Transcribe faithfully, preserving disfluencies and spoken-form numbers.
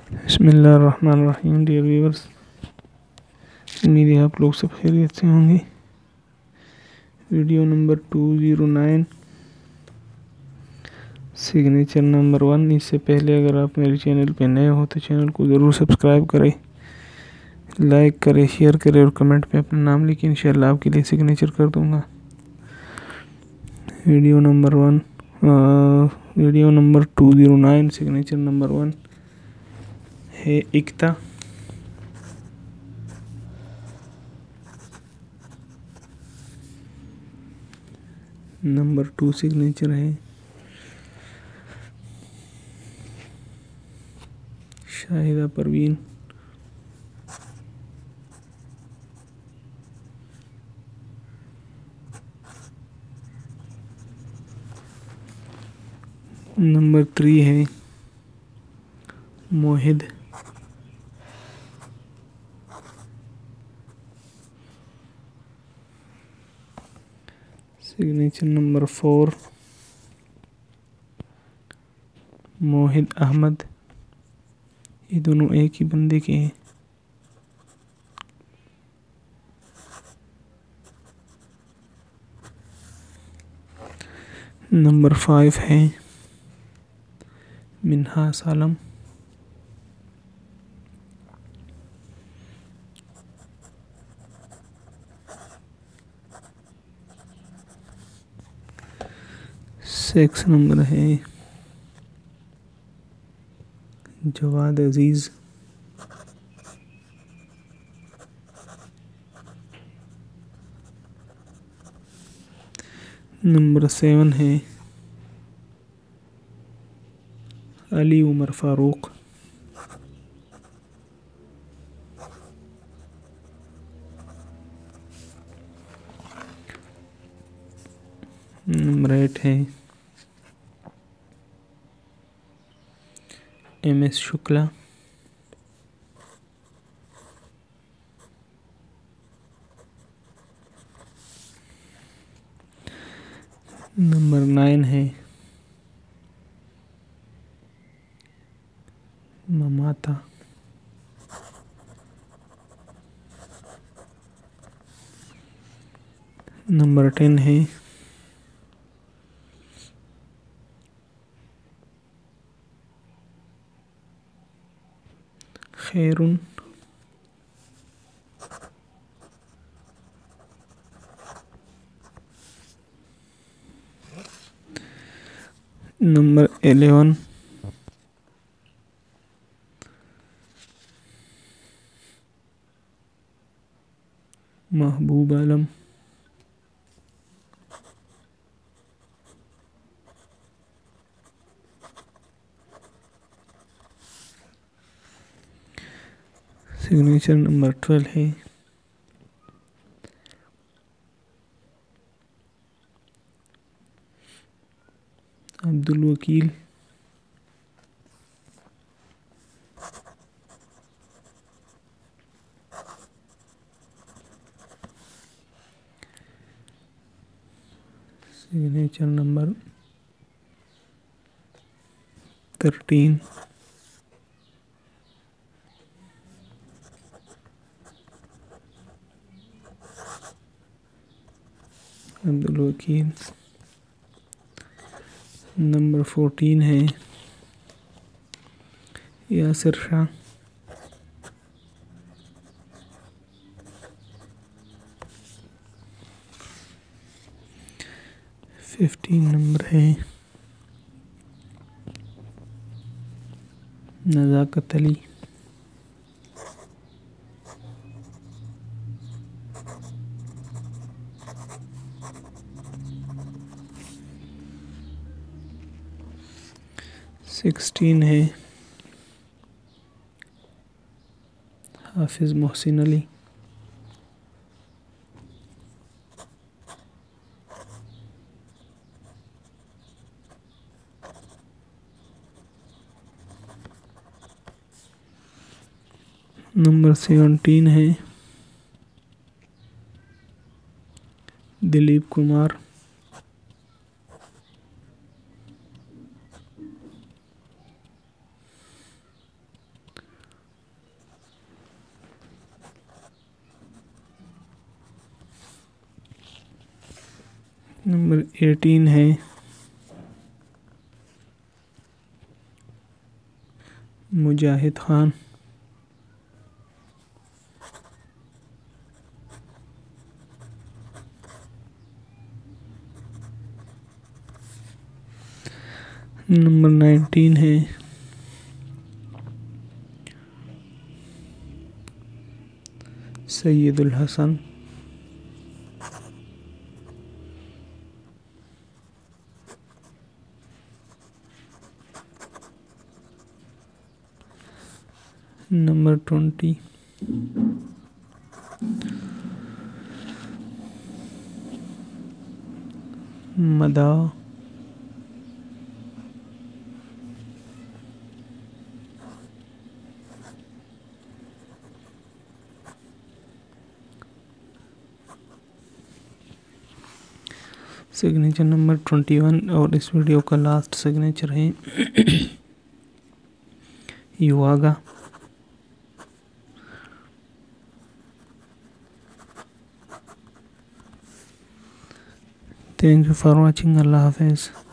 बिस्मिल्लाहिर्रहमानिर्रहीम। Dear viewers, उम्मीद है आप लोग सब खैरियत से होंगे। Video number two zero nine, signature number one. इससे पहले अगर आप मेरे चैनल पे नए हो तो चैनल को ज़रूर सब्सक्राइब करें, लाइक करें, शेयर करें और कमेंट पे अपना नाम लिखें। इंशाल्लाह आपके लिए सिग्नेचर कर दूंगा। Video number one video number two zero nine, signature number one है इक्ता। नंबर टू सिग्नेचर है शाहिदा परवीन। नंबर थ्री है Mohid. Signature number four Mohid Ahmad. ये दोनों एक ही बंदे के हैं। नंबर फाइव है मिन्हास आलम। सिक्स नंबर है जवाद अजीज। नंबर सेवन है अली उमर फारूक। नंबर एट है M S Shukla. Number nine है ममाता। नंबर टेन है खैरुन। नंबर एलेवन महबूब आलम। सिग्नेचर नंबर ट्वेल्व है अब्दुल वकील। सिग्नेचर नंबर थर्टीन अब्दुल वकील। नंबर फोर्टीन है यासिर शाह। फिफ्टीन नंबर है नज़ाकत अली। सिक्सटीन है हाफिज मोहसिन अली। नंबर सेवनटीन है दिलीप कुमार। नंबर एटीन है मुजाहिद खान। नंबर नाइनटीन है सैयदुल हसन। नंबर ट्वेंटी मदा। सिग्नेचर नंबर ट्वेंटी वन और इस वीडियो का लास्ट सिग्नेचर है युवागा। Thank you for watching. अल्लाह हाफिज़।